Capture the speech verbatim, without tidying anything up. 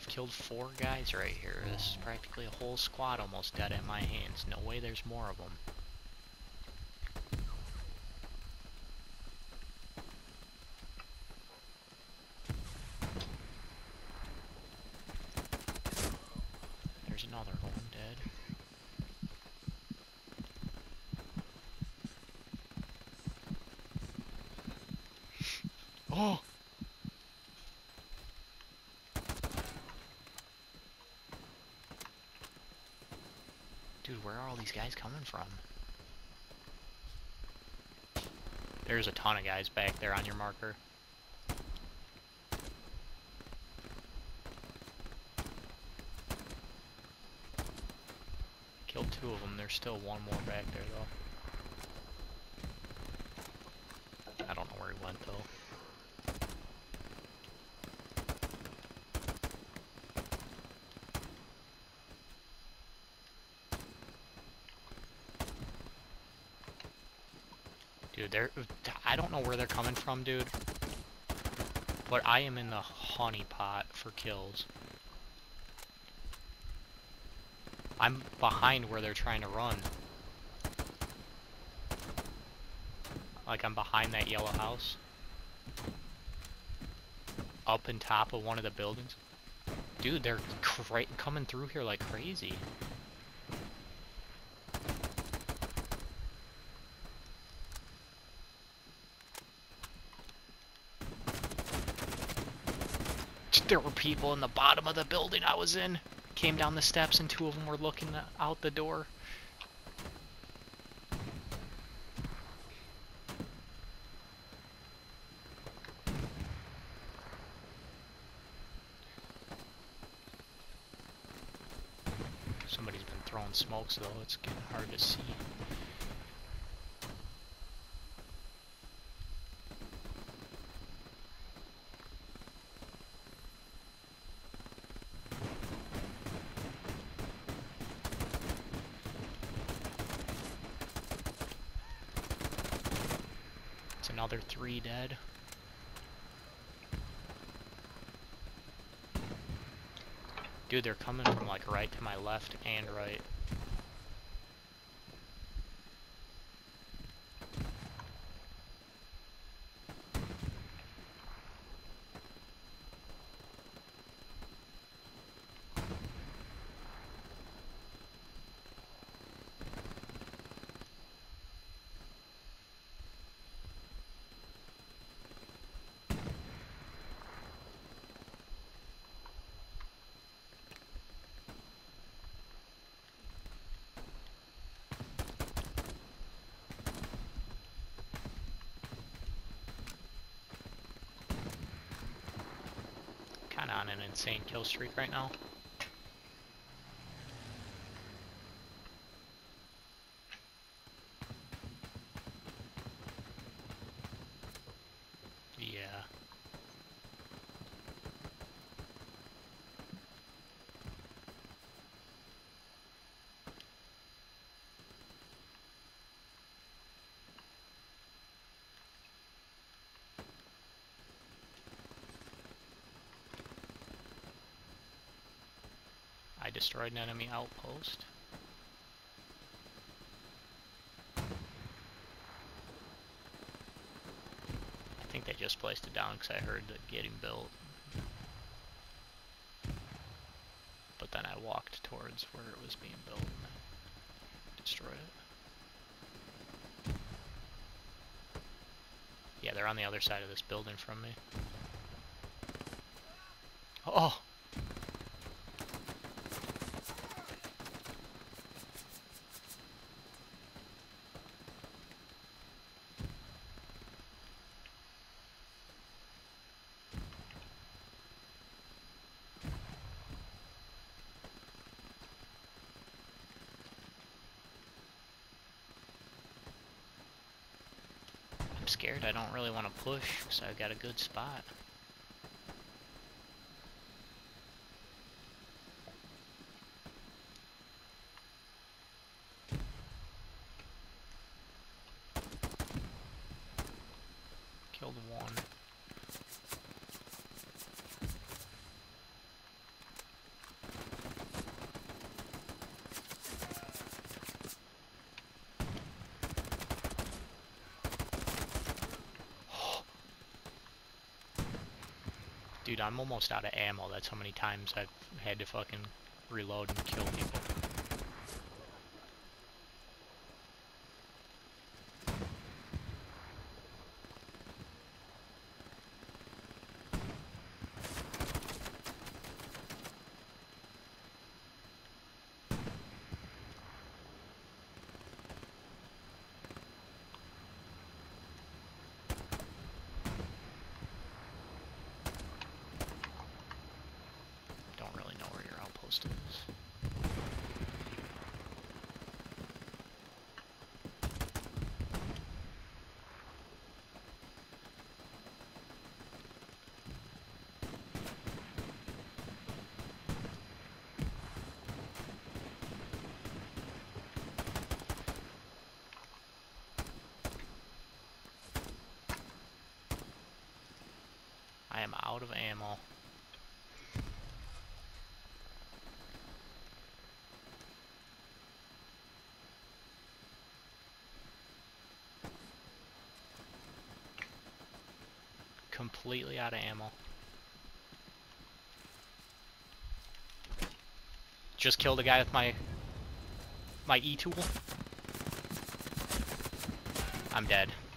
I've killed four guys right here. This is practically a whole squad almost dead at my hands. No way there's more of them. There's another one dead. Oh! Dude, where are all these guys coming from? There's a ton of guys back there on your marker. Killed two of them. There's still one more back there, though. I don't know where he went, though. Dude, they're... I don't know where they're coming from, dude. But I am in the honey pot for kills. I'm behind where they're trying to run. Like, I'm behind that yellow house. Up in top of one of the buildings. Dude, they're cra coming through here like crazy. There were people in the bottom of the building I was in. Came down the steps and two of them were looking out the door. Somebody's been throwing smokes though, it's getting hard to see. Another three dead. Dude, they're coming from like right to my left and right. Kinda on an insane kill streak right now. Yeah. I destroyed an enemy outpost. I think they just placed it down because I heard it getting built. But then I walked towards where it was being built and I destroyed it. Yeah, they're on the other side of this building from me. Oh! I'm scared. I don't really want to push because I've got a good spot. Killed one. Dude, I'm almost out of ammo. That's how many times I've had to fucking reload and kill people. Don't really know where your outpost is. I am out of ammo. Completely out of ammo. Just killed a guy with my my E-tool. I'm dead.